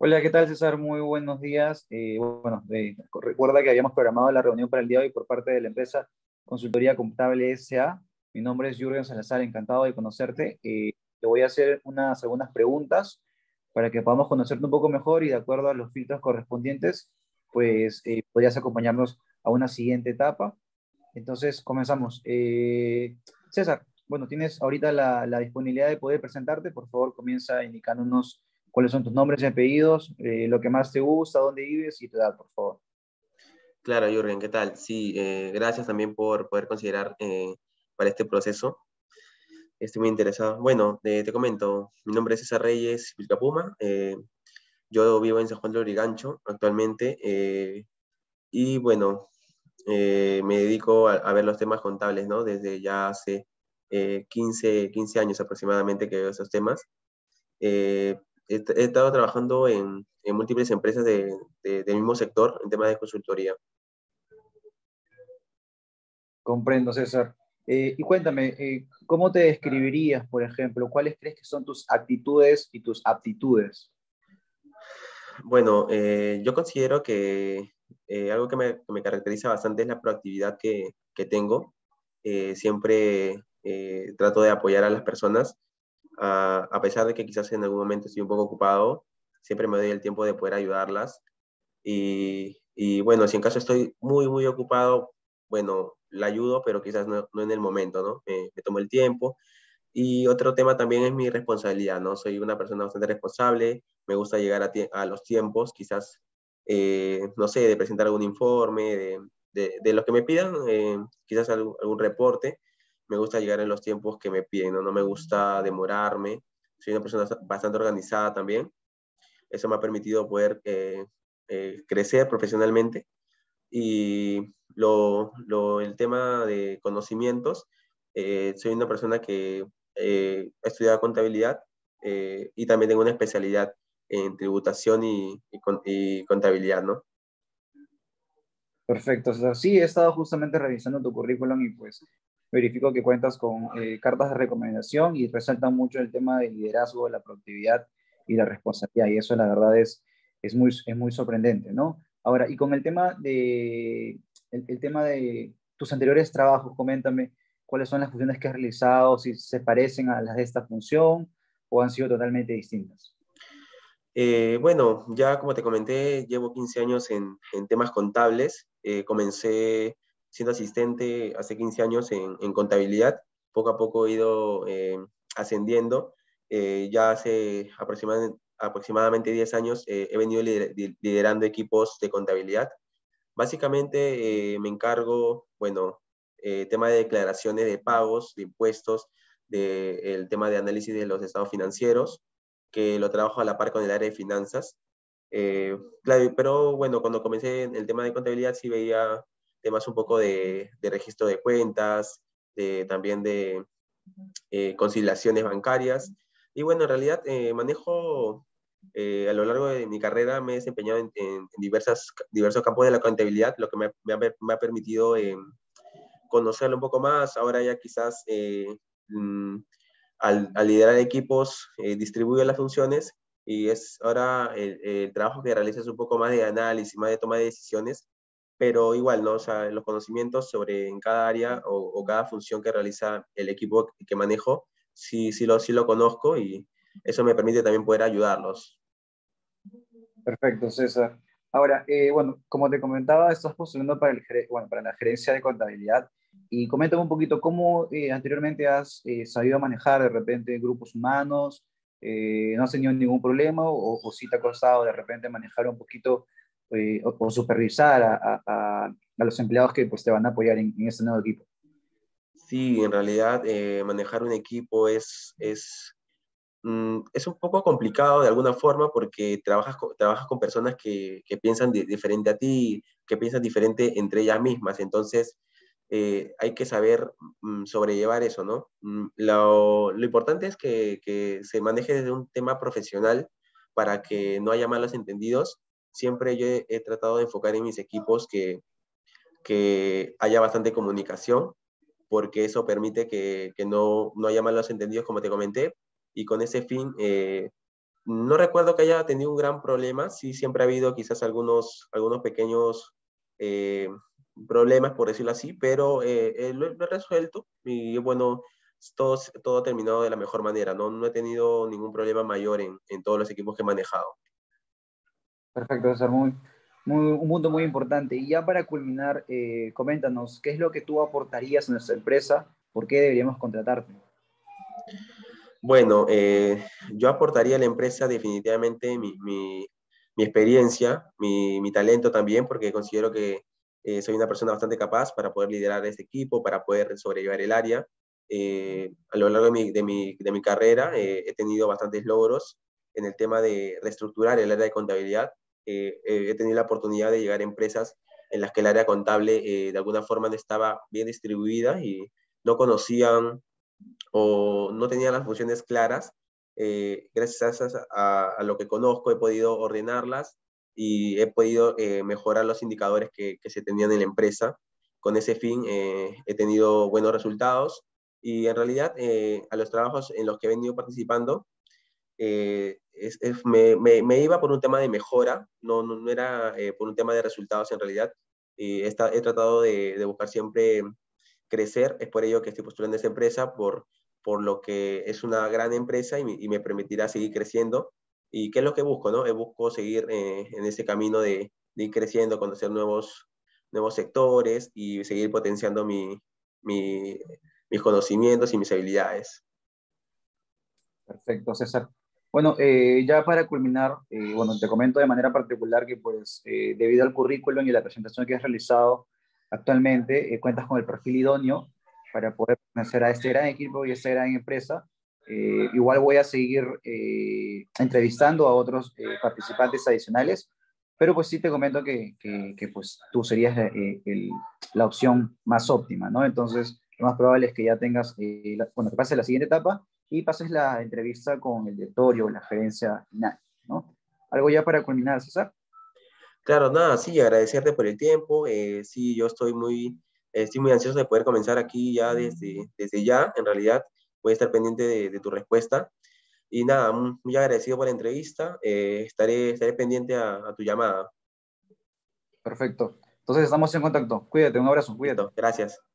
Hola, ¿qué tal, César? Muy buenos días. Recuerda que habíamos programado la reunión para el día de hoy por parte de la empresa Consultoría Contable S.A. Mi nombre es Jürgen Salazar, encantado de conocerte. Te voy a hacer algunas preguntas para que podamos conocerte un poco mejor y de acuerdo a los filtros correspondientes, pues podrías acompañarnos a una siguiente etapa. Entonces, comenzamos. César, bueno, tienes ahorita la disponibilidad de poder presentarte. Por favor, comienza indicándonos cuáles son tus nombres y apellidos, lo que más te gusta, dónde vives y tu edad, por favor. Claro, Jürgen, ¿qué tal? Sí, gracias también por poder considerar para este proceso. Estoy muy interesado. Bueno, te comento, mi nombre es César Reyes Vilcapuma. Yo vivo en San Juan de Lurigancho actualmente. Y bueno, me dedico a ver los temas contables, ¿no? Desde ya hace 15 años aproximadamente que veo esos temas. Eh, he estado trabajando en múltiples empresas del mismo sector en temas de consultoría. Comprendo, César. Y cuéntame, ¿cómo te describirías, por ejemplo? ¿Cuáles crees que son tus actitudes y tus aptitudes? Bueno, yo considero que algo que me caracteriza bastante es la proactividad que tengo. Siempre trato de apoyar a las personas, a pesar de que quizás en algún momento estoy un poco ocupado, siempre me doy el tiempo de poder ayudarlas. Y bueno, si en caso estoy muy, muy ocupado, bueno, la ayudo, pero quizás no en el momento, ¿no? Me tomo el tiempo. Y otro tema también es mi responsabilidad, ¿no? Soy una persona bastante responsable, me gusta llegar a los tiempos, quizás, no sé, de presentar algún informe, de lo que me pidan, quizás algún reporte, me gusta llegar en los tiempos que me piden, ¿no? No me gusta demorarme, soy una persona bastante organizada también, eso me ha permitido poder crecer profesionalmente y el tema de conocimientos, soy una persona que ha estudiado contabilidad y también tengo una especialidad en tributación y contabilidad, ¿no? Perfecto, César. Sí, he estado justamente revisando tu currículum y pues verifico que cuentas con cartas de recomendación y resaltan mucho el tema del liderazgo, la productividad y la responsabilidad. Y eso la verdad es muy sorprendente, ¿no? Ahora, y con el tema de tus anteriores trabajos, coméntame cuáles son las funciones que has realizado, si se parecen a las de esta función o han sido totalmente distintas. Bueno, ya como te comenté, llevo 15 años en temas contables. Comencé siendo asistente hace 15 años en contabilidad. Poco a poco he ido ascendiendo. Ya hace aproximadamente 10 años he venido liderando equipos de contabilidad. Básicamente me encargo, bueno, tema de declaraciones de pagos, de impuestos, el tema de análisis de los estados financieros, que lo trabajo a la par con el área de finanzas. Claro, pero bueno, cuando comencé en el tema de contabilidad sí veía temas un poco de registro de cuentas, también de conciliaciones bancarias. Y bueno, en realidad manejo, a lo largo de mi carrera me he desempeñado en diversos campos de la contabilidad, lo que me ha permitido conocerlo un poco más. Ahora ya quizás al liderar equipos distribuyo las funciones y es ahora el trabajo que realizo es un poco más de análisis, más de toma de decisiones, pero igual, ¿no? O sea, los conocimientos sobre en cada área o cada función que realiza el equipo que manejo, sí lo conozco y eso me permite también poder ayudarlos. Perfecto, César. Ahora, bueno, como te comentaba, estás postulando para bueno, para la gerencia de contabilidad y coméntame un poquito cómo anteriormente has sabido manejar de repente grupos humanos, no has tenido ningún problema o si te ha costado de repente manejar un poquito o supervisar a los empleados que pues te van a apoyar en este nuevo equipo. Sí, en realidad manejar un equipo es un poco complicado de alguna forma porque trabajas con personas que piensan diferente a ti, que piensan diferente entre ellas mismas. Entonces, hay que saber sobrellevar eso, ¿no? Lo importante es que se maneje desde un tema profesional para que no haya malos entendidos. Siempre yo he tratado de enfocar en mis equipos que haya bastante comunicación, porque eso permite que no haya malos entendidos, como te comenté, y con ese fin No recuerdo que haya tenido un gran problema, sí siempre ha habido quizás algunos pequeños eh, problemas, por decirlo así, pero lo he resuelto y bueno, todo ha terminado de la mejor manera, ¿no? No he tenido ningún problema mayor en todos los equipos que he manejado. Perfecto, César, un punto muy importante. Y ya para culminar, coméntanos, ¿qué es lo que tú aportarías a nuestra empresa? ¿Por qué deberíamos contratarte? Bueno, yo aportaría a la empresa definitivamente mi experiencia, mi talento también, porque considero que soy una persona bastante capaz para poder liderar este equipo, para poder sobrellevar el área. A lo largo de mi carrera he tenido bastantes logros en el tema de reestructurar el área de contabilidad. He tenido la oportunidad de llegar a empresas en las que el área contable de alguna forma no estaba bien distribuida y no conocían o no tenía las funciones claras. Gracias a lo que conozco he podido ordenarlas y he podido mejorar los indicadores que se tenían en la empresa. Con ese fin he tenido buenos resultados y en realidad a los trabajos en los que he venido participando me iba por un tema de mejora, no era por un tema de resultados en realidad. He tratado de buscar siempre crecer, es por ello que estoy postulando a esta empresa, por lo que es una gran empresa y me permitirá seguir creciendo. ¿Y qué es lo que busco, no? Busco seguir en ese camino de ir creciendo, conocer nuevos sectores y seguir potenciando mi, mis conocimientos y mis habilidades. Perfecto, César. Bueno, ya para culminar, bueno, te comento de manera particular que pues debido al currículum y la presentación que has realizado actualmente, cuentas con el perfil idóneo para poder pertenecer a este gran equipo y esta gran empresa. Igual voy a seguir entrevistando a otros participantes adicionales, pero pues sí te comento que, pues tú serías la opción más óptima, ¿no? Entonces, lo más probable es que ya tengas, bueno, que pase la siguiente etapa y pases la entrevista con el directorio o la gerencia final, ¿no? Algo ya para culminar, César. Claro, nada, sí, agradecerte por el tiempo. Sí, yo estoy muy ansioso de poder comenzar aquí ya desde ya. En realidad, voy a estar pendiente de tu respuesta. Y nada, muy agradecido por la entrevista. Estaré pendiente a tu llamada. Perfecto. Entonces estamos en contacto. Cuídate, un abrazo, cuídate. Listo, gracias.